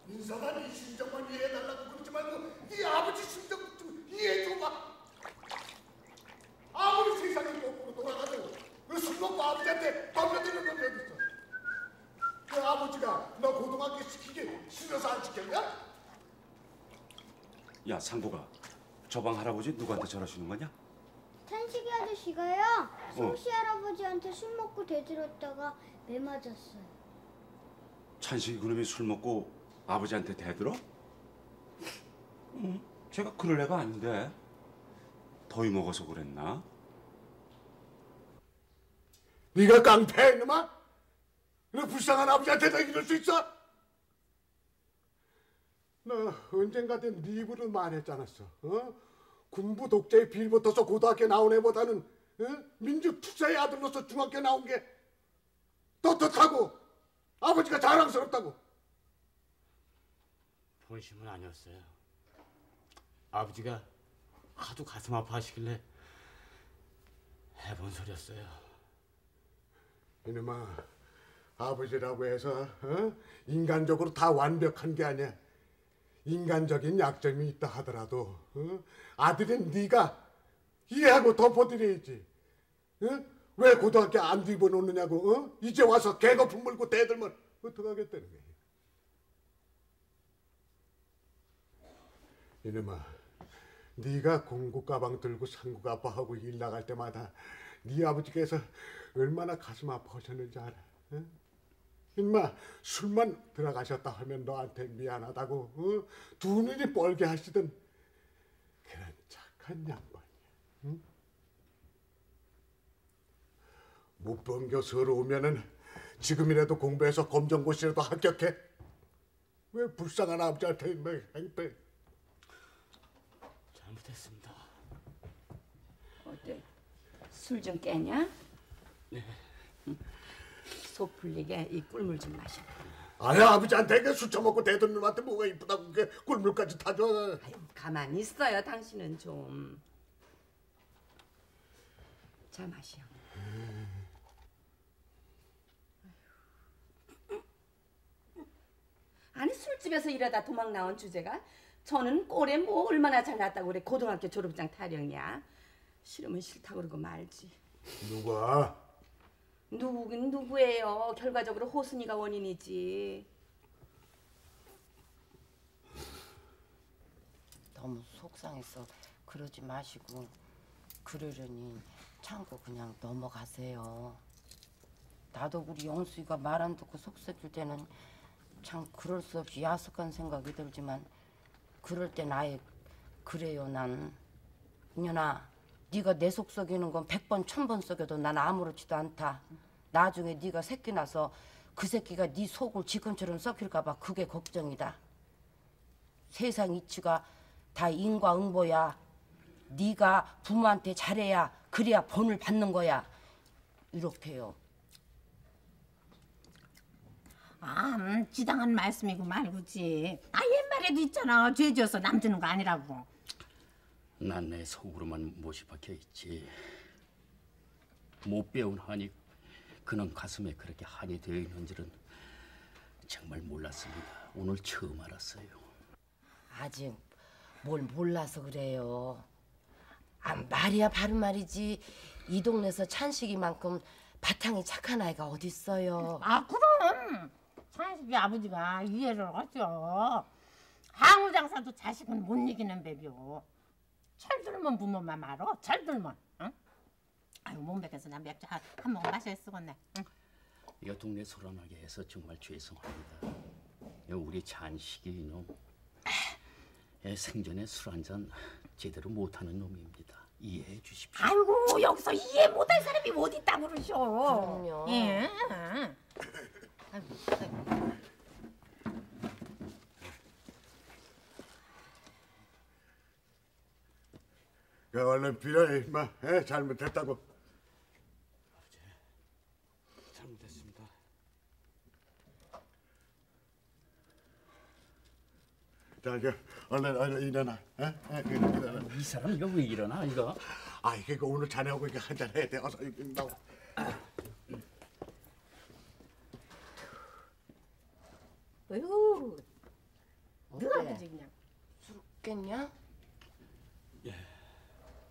인사가 네 심정만 이해해달라고 그러지 말고 네 아버지 심정 좀 이해해줘봐. 아무리 세상이 거꾸로 돌아가도 술 먹고 아버지한테 덤벼드는 놈이 어딨어. 그 아버지가 너 고등학교 시키기 싫어서 안 시켰냐? 야 상구가 저 방 할아버지 누구한테 전화주는 거냐? 찬식이 아저씨가요. 송씨 할아버지한테 술 먹고 대들었다가 매 맞았어요. 찬식이 그놈이 술 먹고 아버지한테 대들어? 제가 그럴 애가 아닌데 더위 먹어서 그랬나? 네가 깡패야 이놈아? 너 불쌍한 아버지한테도 이럴 수 있어? 너 언젠가든 네 입으로 말했잖았어. 군부 독재에 빌붙어서 고등학교 나온 애보다는 민주 투사의 아들로서 중학교 나온 게 떳떳하고 아버지가 자랑스럽다고. 본심은 아니었어요. 아버지가 하도 가슴 아파하시길래 해본 소리였어요. 이놈아, 아버지라고 해서 인간적으로 다 완벽한 게 아니야. 인간적인 약점이 있다 하더라도 아들인 네가 이해하고 덮어드려야지. 왜 고등학교 안 뒤집어놓느냐고. 이제 와서 개거품 물고 대들면 어떡하겠다는 거야. 이놈아, 네가 공구 가방 들고 상국 아빠하고 일 나갈 때마다 네 아버지께서 얼마나 가슴 아파하셨는지 알아? 인마 술만 들어가셨다 하면 너한테 미안하다고 두 눈이 뻘게 하시던 그런 착한 양반이야. 무병교서로 오면은 지금이라도 공부해서 검정고시라도 합격해. 왜 불쌍한 아버지한테 인마 행패. 잘못했습니다. 어때? 술 좀 깨냐? 네. 속 풀리게 이 꿀물 좀 마셔. 아야 아버지한테 술 처먹고 대든 놈한테 뭐가 이쁘다고 그게 꿀물까지 타줘. 아유, 가만히 있어요. 당신은 좀. 자 마셔. 아니 술집에서 일하다 도망 나온 주제가 저는 꼴에 뭐 얼마나 잘났다고 그래. 고등학교 졸업장 타령이야. 싫으면 싫다고 그러고 말지. 누가? 누구긴 누구예요. 결과적으로 호순이가 원인이지. 너무 속상해서 그러지 마시고 그러려니 참고 그냥 넘어가세요. 나도 우리 영수이가 말 안 듣고 속썩일 때는 참 그럴 수 없이 야속한 생각이 들지만 그럴 땐 아예 그래요. 난 인연아, 네가 내 속 썩이는 건 100번 1000번 썩여도 난 아무렇지도 않다. 나중에 네가 새끼 나서 그 새끼가 네 속을 지금처럼 썩힐까 봐 그게 걱정이다. 세상 이치가 다 인과응보야. 네가 부모한테 잘해야 그래야 본을 받는 거야. 이렇게요. 지당한 말씀이고 말고지. 옛말에도 있잖아. 죄 지어서 남 주는 거 아니라고. 난 내 속으로만 못이 박혀 있지. 못 배운 한이 그는 가슴에 그렇게 한이 되어 있는 줄은 정말 몰랐습니다. 오늘 처음 알았어요. 아직 뭘 몰라서 그래요. 말이야 바른 말이지. 이 동네에서 찬식이만큼 바탕이 착한 아이가 어딨어요. 그럼 찬식이 아버지가 이해를 하죠. 항우장사도 자식은 못 이기는 법이요. 철들면 부모만 말어. 철들면. 응? 아유 몸백해서 난 맥주 한 모금 마셔야 쓰겠네. 응. 이거 동네 소란하게 해서 정말 죄송합니다. 우리 찬식이 이놈 생전에 술 한잔 제대로 못하는 놈입니다. 이해해 주십시오. 아이고 여기서 이해 못할 사람이 어디 있다고 그러셔. 그럼요. 예. 아이고. 야, 얼른 빌어 임마. 잘못했다고. 아버지, 잘못했습니다. 자, 이제 얼른 일어나. 일어나. 이 사람 이거 왜 일어나 이거? 이게 오늘 자네하고 이게 한잔 해야 돼. 어서 나와. 어이구 아버지 그냥. 술 깼냐?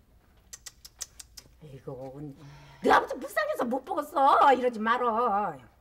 이거 너 아버지 불쌍해서 못 보겠어. 이러지 말어.